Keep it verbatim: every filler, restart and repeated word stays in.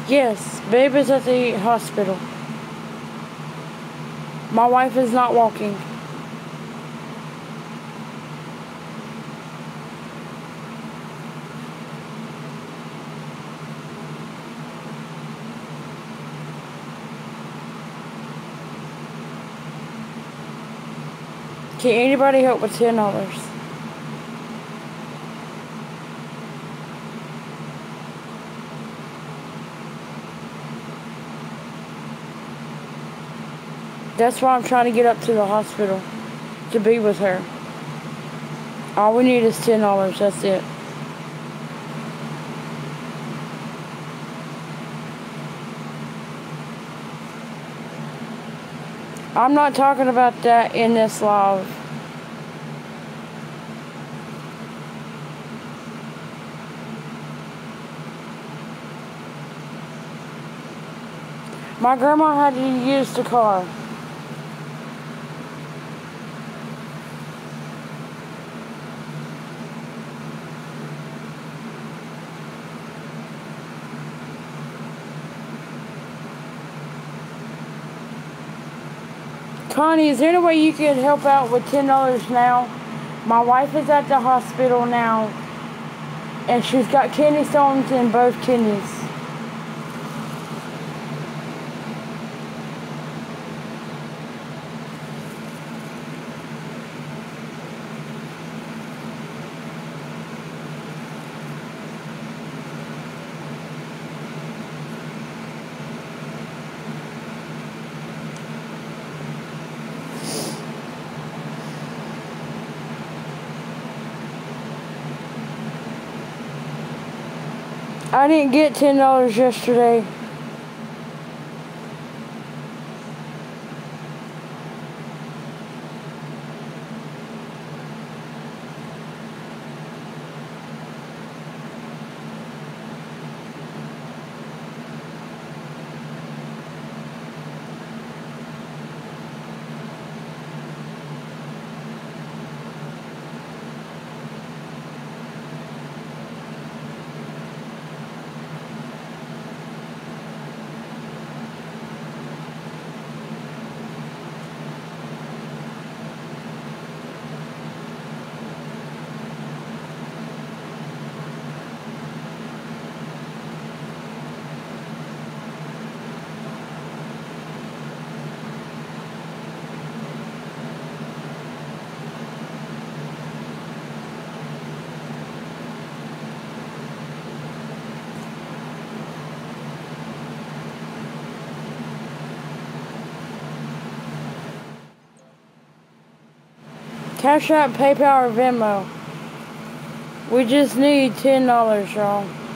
Yes, babe is at the hospital. My wife is not walking. Can anybody help with ten dollars? That's why I'm trying to get up to the hospital to be with her. All we need is ten dollars, that's it. I'm not talking about that in this live. My grandma had to use the car. Connie, is there any way you could help out with ten dollars now? My wife is at the hospital now, and she's got kidney stones in both kidneys. I didn't get ten dollars yesterday. Cash App, PayPal, or Venmo. We just need ten dollars, y'all.